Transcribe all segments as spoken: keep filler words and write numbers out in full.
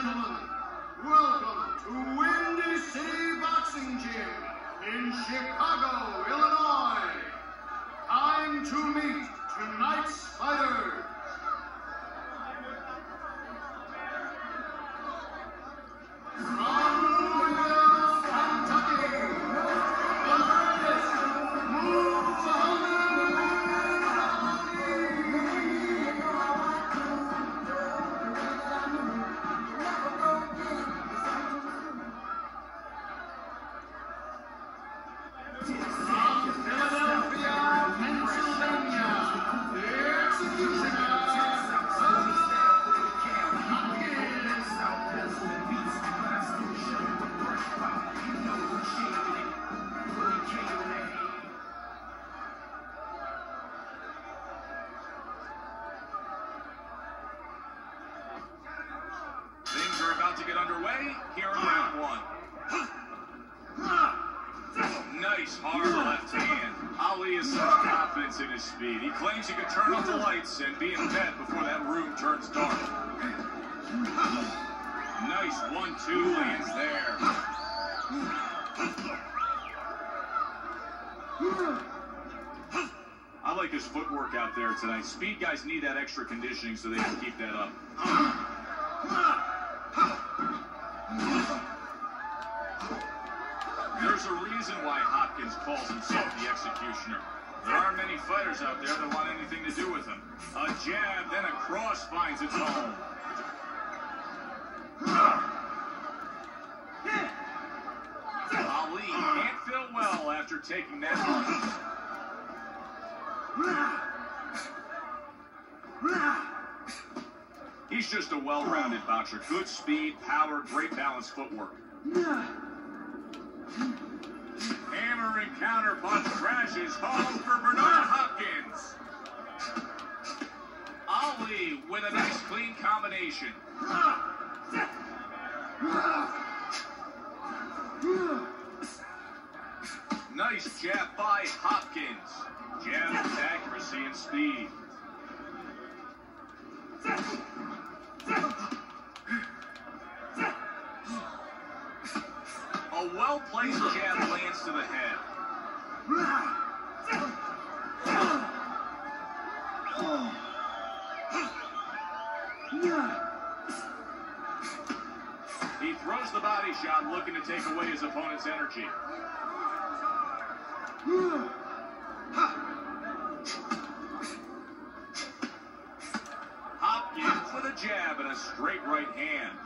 gentlemen, welcome to Windy City Boxing Gym in Chicago, Illinois. Time to meet tonight's fighters. To get underway here in round one. Nice hard left hand. Ali has such confidence in his speed. He claims he could turn off the lights and be in bed before that room turns dark. Nice one two lands there. I like his footwork out there tonight. Speed guys need that extra conditioning so they can keep that up. There's a reason why Hopkins calls himself the executioner. There aren't many fighters out there that want anything to do with him. A jab, then a cross finds its home. Ali can't feel well after taking that punch. He's just a well-rounded boxer. Good speed, power, great balanced footwork. Hammer and counter punch crashes home for Bernard Hopkins. Ali with a nice clean combination. Nice jab by Hopkins. Jab with accuracy and speed. A well-placed jab lands to the head. He throws the body shot, looking to take away his opponent's energy. Hopkins with a jab and a straight right hand.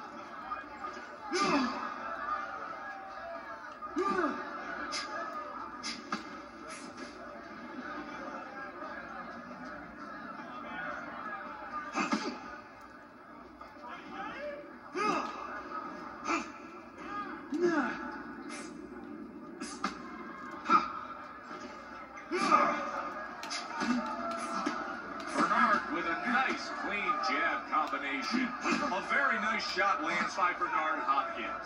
Bernard with a nice clean jab combination. A very nice shot lands by Bernard Hopkins.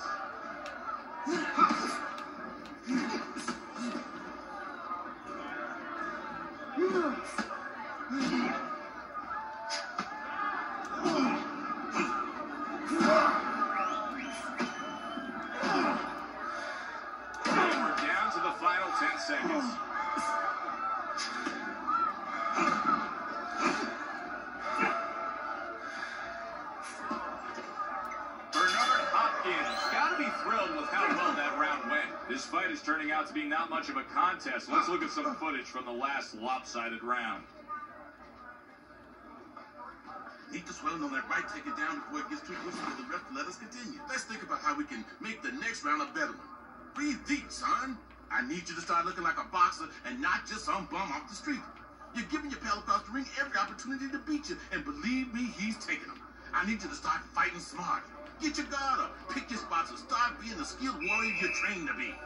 And we're down to the final ten seconds. This fight is turning out to be not much of a contest. Let's look at some footage from the last lopsided round. Need the swelling on that right, take it down before it gets too pushy for the ref to let us continue. Let's think about how we can make the next round a better one. Breathe deep, son. I need you to start looking like a boxer and not just some bum off the street. You're giving your pal across the ring every opportunity to beat you, and believe me, he's taking them. I need you to start fighting smart. Get your guard up, pick your spots, and start being the skilled warrior you're trained to be.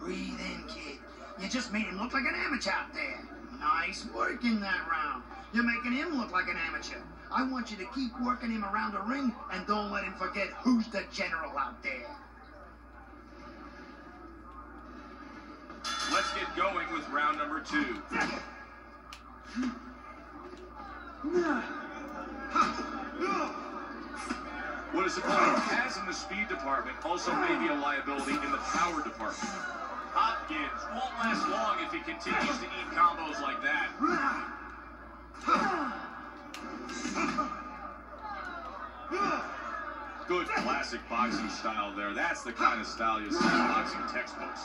Breathe in, kid. You just made him look like an amateur out there. Nice work in that round. You're making him look like an amateur. I want you to keep working him around the ring and don't let him forget who's the general out there. Let's get going with round number two. What his opponent has in the speed department also may be a liability in the power department. Hopkins won't last long if he continues to eat combos like that. Good classic boxing style there. That's the kind of style you see in boxing textbooks.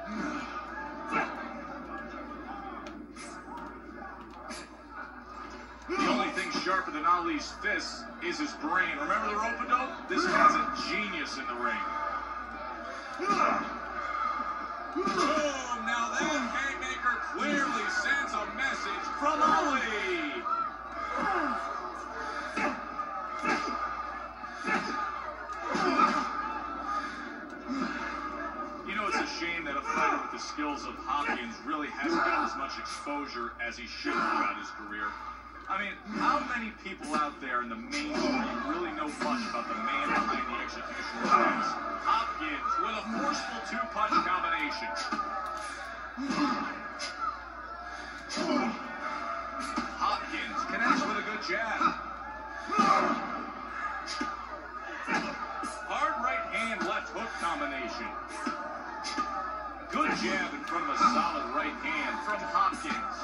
The only thing sharper than Ali's fists is his brain. Remember the rope-a-dope? This guy's a genius in the ring. Boom! Now that haymaker clearly sends a message from Ali. You know, it's a shame that a fighter with the skills of Hopkins really hasn't gotten as much exposure as he should throughout his career. I mean, how many people out there in the mainstream really know much about the man behind the executioner stance? Hopkins with a forceful two-punch combination. Hopkins connects with a good jab. Hard right hand, left hook combination. Good jab in front of a solid right hand from Hopkins.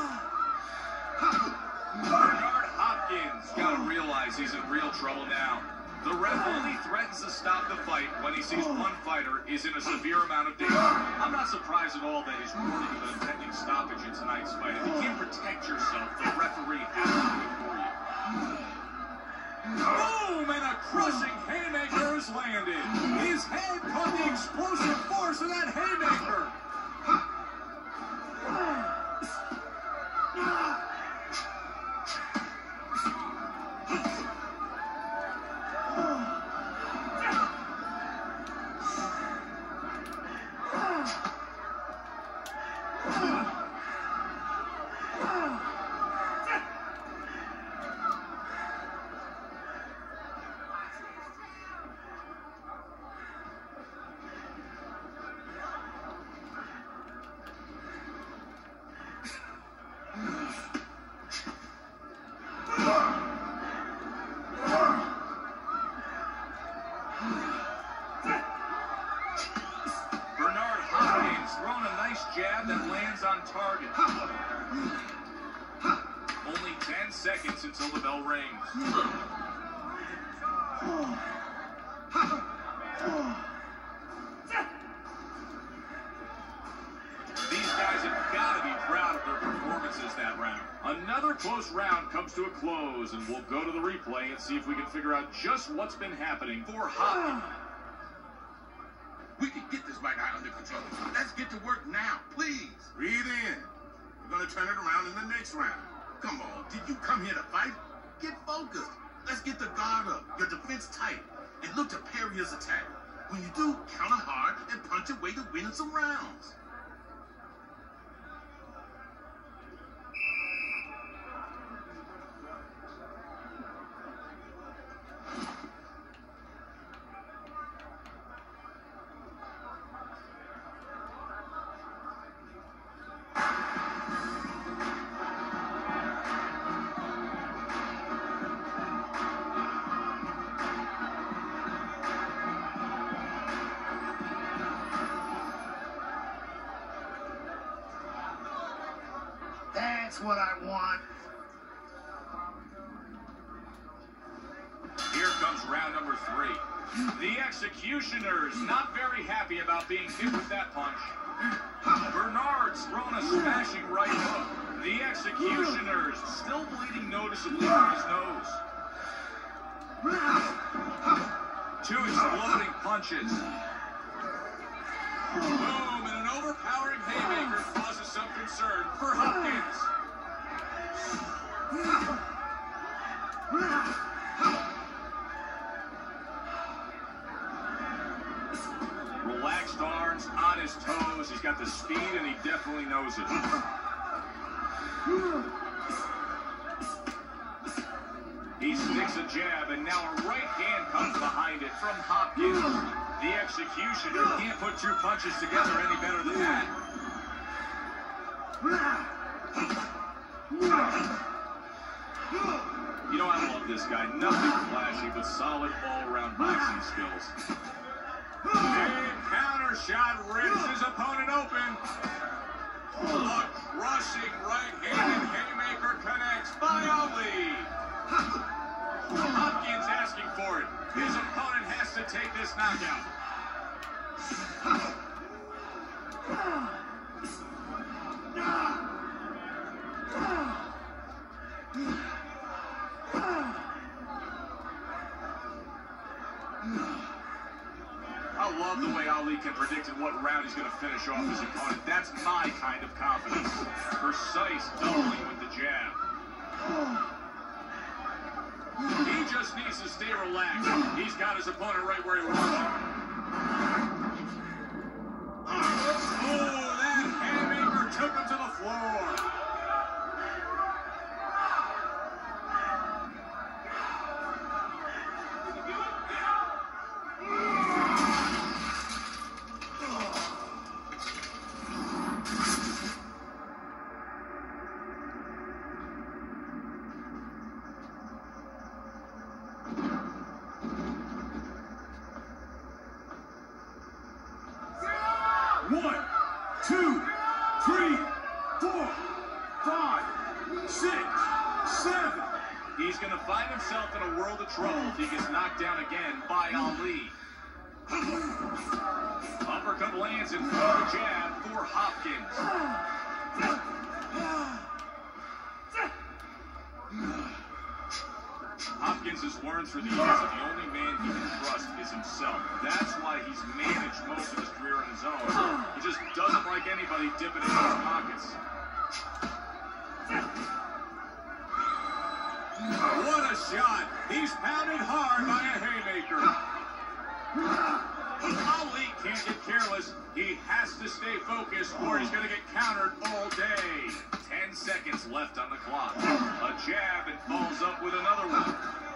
Bernard Hopkins got to realize he's in real trouble now. The ref only threatens to stop the fight when he sees one fighter is in a severe amount of danger. I'm not surprised at all that he's warning of an impending stoppage in tonight's fight. If you can't protect yourself, the referee has to do it for you. Boom! And a crushing haymaker is landed. His head caught the explosive force of that haymaker. Jab that lands on target. Only ten seconds until the bell rings. These guys have got to be proud of their performances that round. Another close round comes to a close, and we'll go to the replay and see if we can figure out just what's been happening for Hopkins. We can get this right out under control. Let's get to work now, please. Breathe in. We're going to turn it around in the next round. Come on, did you come here to fight? Get focused. Let's get the guard up, your defense tight, and look to parry his attack. When you do, counter hard and punch your way to winning some rounds. That's what I want. Here comes round number three. The Executioners not very happy about being hit with that punch. Bernard's thrown a smashing right hook. The Executioners still bleeding noticeably from his nose. Two exploding punches. Boom, and an overpowering haymaker causes some concern for Hopkins. Relax flexed arms, on his toes. He's got the speed, and he definitely knows it. He sticks a jab, and now a right hand comes behind it from Hopkins. The executioner can't put two punches together any better than that. You know, I love this guy. Nothing flashy, but solid all-around boxing skills. Big counter shot rips his opponent open. A crushing right-handed haymaker connects by Ali. Hopkins asking for it. His opponent has to take this knockout. I love the way Ali can predict in what round he's going to finish off his opponent. That's my kind of confidence. Precise doubling with the jab. He just needs to stay relaxed. He's got his opponent right where he wants him. Oh, that haymaker took him to the floor. One, two, three, four, five, six, seven. He's going to find himself in a world of trouble if he gets knocked down again by Ali. Uppercut lands and throw the jab for Hopkins. Hopkins has learned through the years that the only man he can trust is himself. That's why he's managed most of his career on his own. He just doesn't like anybody dipping into his pockets. What a shot! He's pounded hard by a haymaker. Ali can't get careless. He has to stay focused or he's going to get countered all day. Ten seconds left on the clock. A jab and follows up with another one.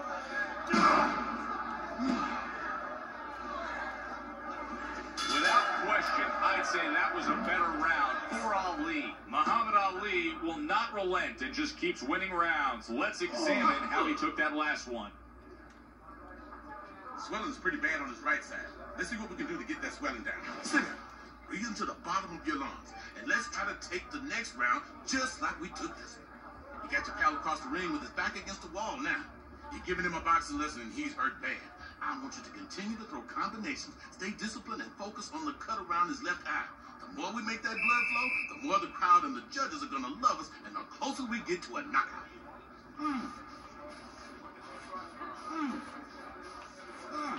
Without question, I'd say that was a better round for Ali. Muhammad Ali will not relent and just keeps winning rounds. Let's examine how he took that last one. Swelling's pretty bad on his right side. Let's see what we can do to get that swelling down. Sit down. Breathe into the bottom of your lungs. And let's try to take the next round just like we took this one. You got your pal across the ring with his back against the wall now. You're giving him a boxing lesson and he's hurt bad. I want you to continue to throw combinations, stay disciplined, and focus on the cut around his left eye. The more we make that blood flow, the more the crowd and the judges are going to love us, and the closer we get to a knockout. Mm. Mm. Mm.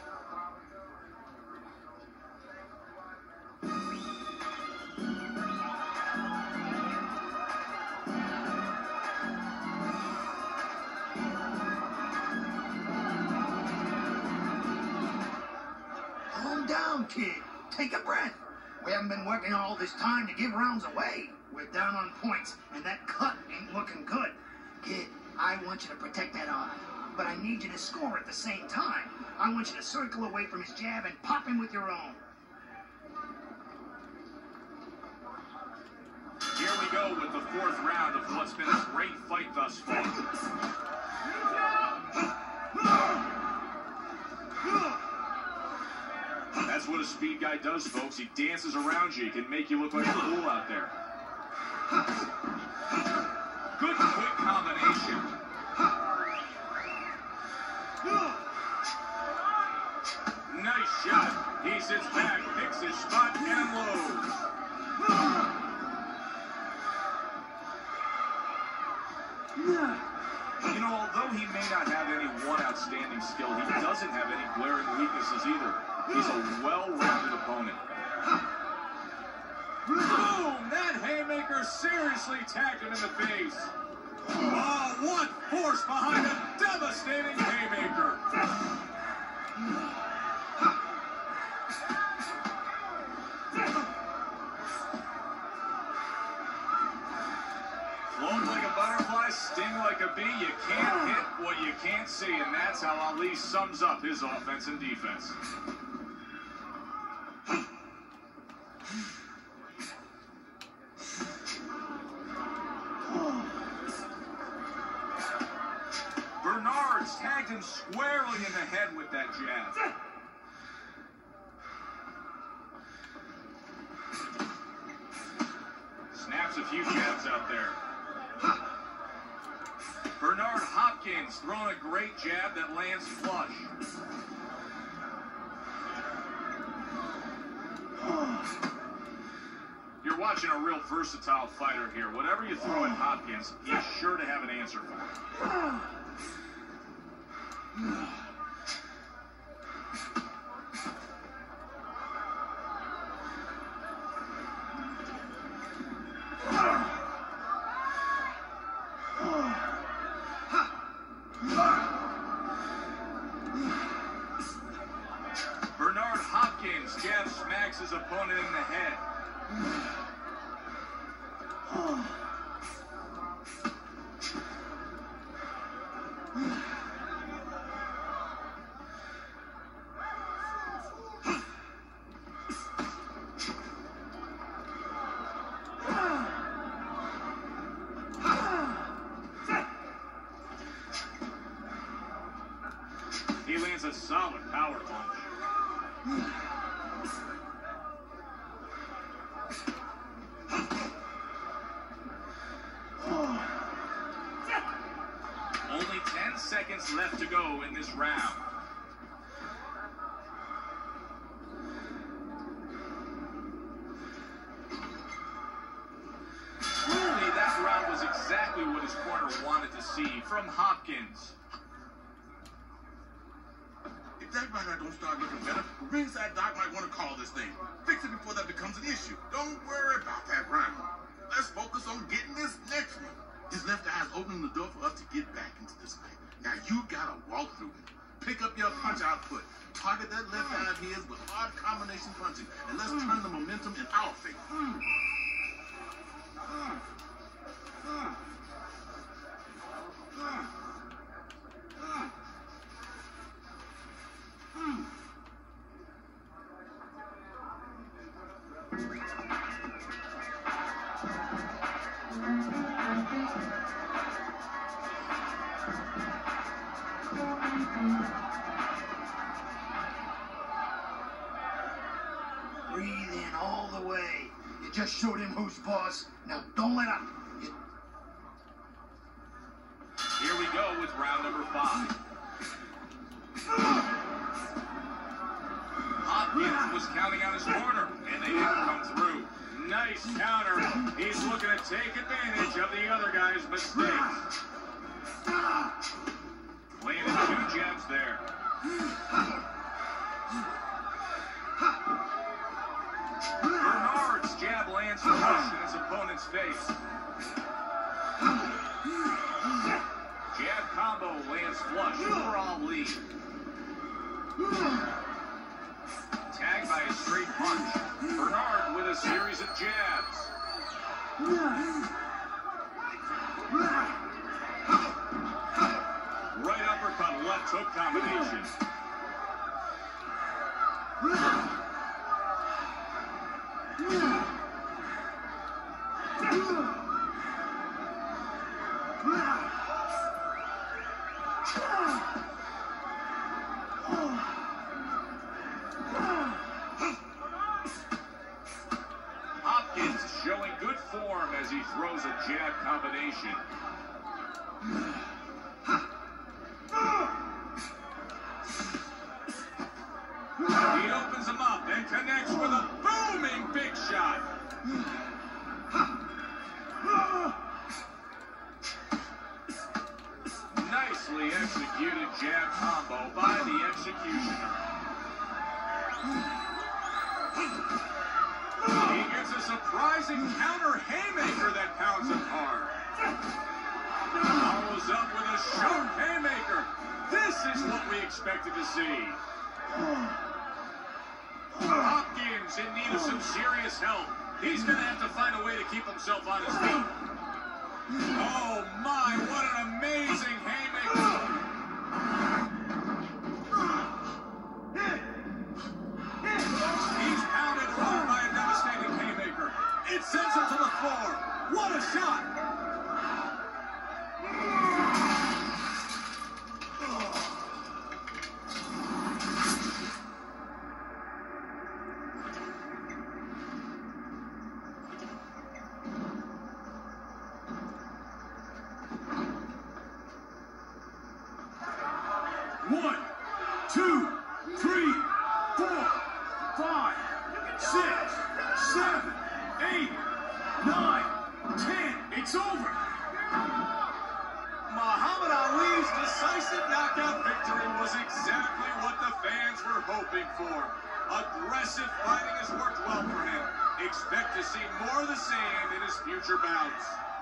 Calm down, kid. Take a breath. We haven't been working all this time to give rounds away. We're down on points, and that cut ain't looking good. Kid, I want you to protect that eye, but I need you to score at the same time. I want you to circle away from his jab and pop him with your own. Here we go with the fourth round of what's been a great fight thus far. That's what a speed guy does, folks. He dances around you. He can make you look like a fool out there. Good quick combination. Nice shot. He sits back, picks his spot, and loads. You know, although he may not have any one outstanding skill, he doesn't have any glaring weaknesses either. He's a well-rounded opponent. Boom! That haymaker seriously tagged him in the face. Oh, what force behind a devastating haymaker. like a bee, you can't hit what you can't see, and that's how Ali sums up his offense and defense. Bernard's tagged him squarely in the head with that jab. Snaps a few jabs out there. Bernard Hopkins throwing a great jab that lands flush. You're watching a real versatile fighter here. Whatever you throw at Hopkins, he's sure to have an answer for it. Bernard Hopkins jab smacks his opponent in the head. He lands a solid power punch. Only ten seconds left to go in this round. Truly, that round was exactly what his corner wanted to see from Hopkins. If that right now don't start looking better, the ringside doc might want to call this thing. Fix it before that becomes an issue. Don't worry about that round. Let's focus on getting this next one. His left eye's opening the door for us to get back into this fight. Now you gotta walk through it. Pick up your punch output. Target that left eye of his with hard combination punching, and let's turn the momentum in our favor. Breathe in all the way. You just showed him who's boss. Now don't let up. You... Here we go with round number five. Hopkins was counting on his corner, and they didn't come through. Nice counter. He's looking to take advantage of the other guy's mistakes. Landed two jabs there. Bernard's jab lands flush in his opponent's face. Jab combo lands flush for Ali. Tagged by a straight punch. Bernard with a series of jabs. Right uppercut, left hook combination. Hopkins showing good form as he throws a jab combination. He opens him up and connects with a booming big shot. Nicely executed jab combo by the executioner. He gets a surprising counter haymaker that pounds him hard. Follows up with a sharp haymaker. This is what we expected to see. Hopkins in need of some serious help. He's going to have to find a way to keep himself on his feet. Oh my, what an amazing haymaker! He's pounded hard by a devastating haymaker. It sends him to the floor. What a shot! One, two, three, four, five, six, seven, eight, nine, ten. It's over. Muhammad Ali's decisive knockout victory was exactly what the fans were hoping for. Aggressive fighting has worked well for him. Expect to see more of the same in his future bouts.